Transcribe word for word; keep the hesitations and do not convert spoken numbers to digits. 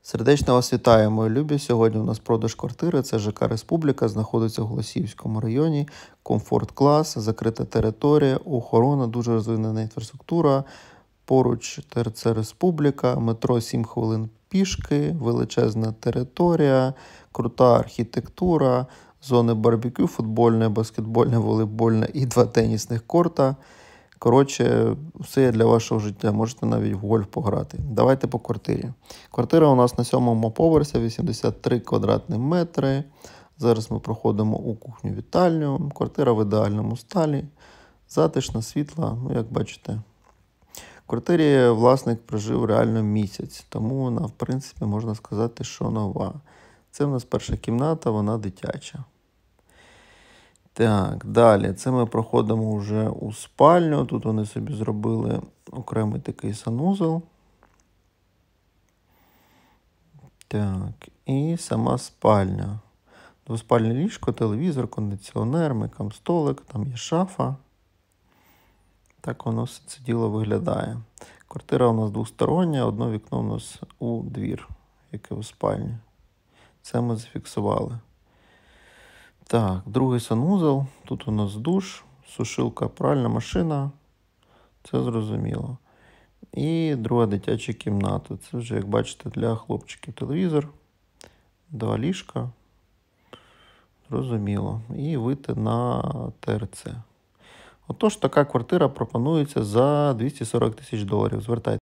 Сердечно вас вітаю, мої любі. Сьогодні у нас продаж квартири. Це ЖК Республіка, знаходиться в Голосіївському районі. Комфорт-клас, закрита територія, охорона, дуже розвинена інфраструктура. Поруч ТРЦ Республіка, метро сім хвилин пішки, величезна територія, крута архітектура, зони барбекю, футбольне, баскетбольне, волейбольне і два тенісних корта. Коротше, все є для вашого життя. Можете навіть в гольф пограти. Давайте по квартирі. Квартира у нас на сьомому поверсі, вісімдесят три квадратні метри. Зараз ми проходимо у кухню-вітальню. Квартира в ідеальному стані. Затишна, світла, ну як бачите. В квартирі власник прожив реально місяць, тому вона, в принципі, можна сказати, що нова. Це в нас перша кімната, вона дитяча. Так, далі. Це ми проходимо вже у спальню. Тут вони собі зробили окремий такий санузел. Так, і сама спальня. Двоспальне ліжко, телевізор, кондиціонер, мейкап столик, там є шафа. Так воно все це діло виглядає. Квартира у нас двостороння, одне вікно у нас у двір, яке у спальні. Це ми зафіксували. Так, другий санузел. Тут у нас душ, сушилка, пральна машина. Це зрозуміло. І друга дитяча кімната. Це вже, як бачите, для хлопчиків телевізор. Два ліжка. Зрозуміло. І вийти на ТРЦ. Отож, така квартира пропонується за двісті сорок тисяч доларів. Звертайтеся.